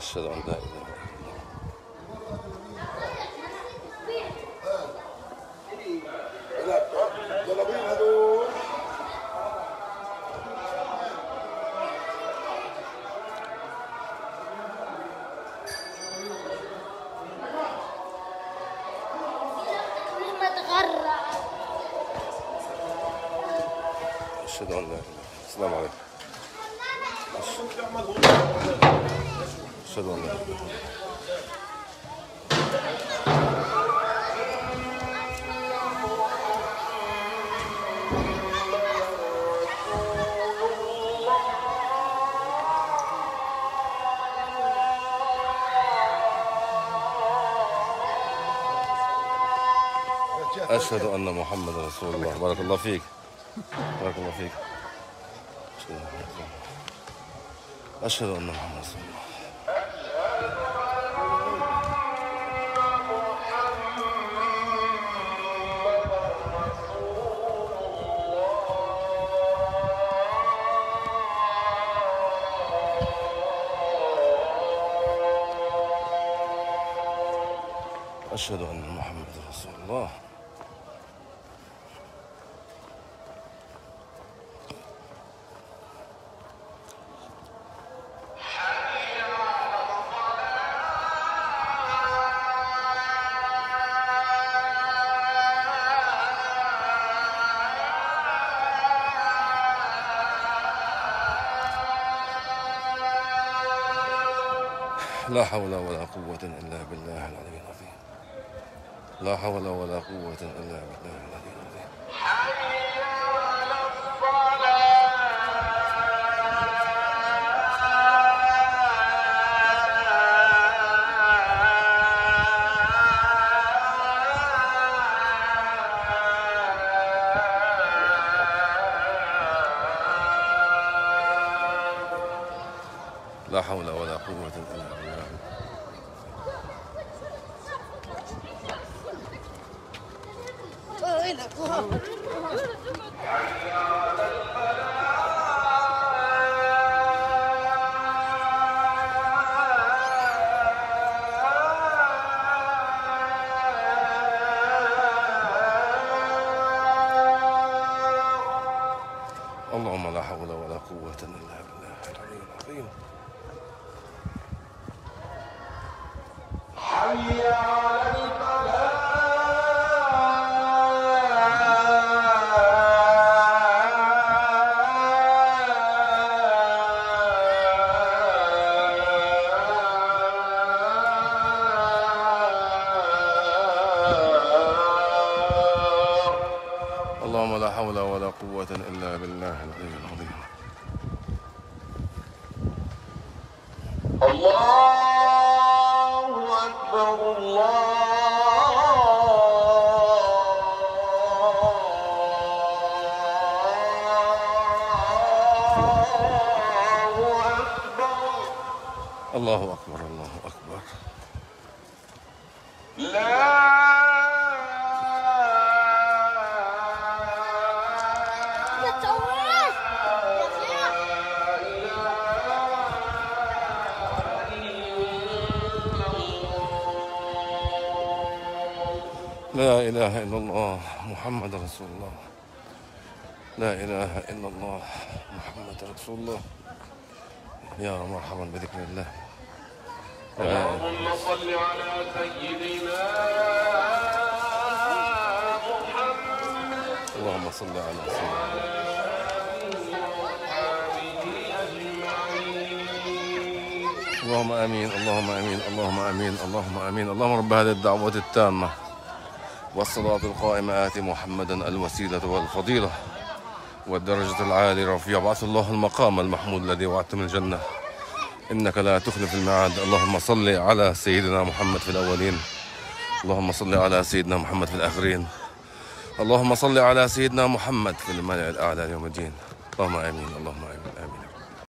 أشهد أن لا إله إلا أشهد أن لا إله. السلام عليكم. أشهد أن لا إله. أشهد أن محمد رسول الله. بارك الله فيك. بارك الله فيك. أشهد أن محمد رسول الله. أشهد أن محمد رسول الله. لا حول ولا قوة إلا بالله العلي العظيم. لا حول ولا قوة إلا بالله العلي العظيم. حي على الصلاة. لا حول ولا قوة إلا بالله. اللهم لا حول ولا قوة إلا بالله العلي العظيم. حي على الفلاح. اللهم لا حول ولا قوة إلا بالله العلي العظيم. الله أكبر. الله أكبر. الله أكبر. لا لا إله إلا الله محمد رسول الله. لا إله إلا الله محمد رسول الله. يا مرحبا بذكر الله. اللهم صل على سيدنا محمد. اللهم صل على سيدنا. اللهم آمين. اللهم آمين. اللهم آمين. اللهم آمين. اللهم رب هذه الدعوة التامة والصلاة القائمة آت محمدا الوسيلة والفضيلة والدرجة العالية الرفيعة. بعث الله المقام المحمود الذي وعدت من الجنة إنك لا تخلف الميعاد. اللهم صل على سيدنا محمد في الأولين. اللهم صل على سيدنا محمد في الآخرين. اللهم صل على سيدنا محمد في الملأ الأعلى يوم الدين. اللهم آمين. اللهم آمين.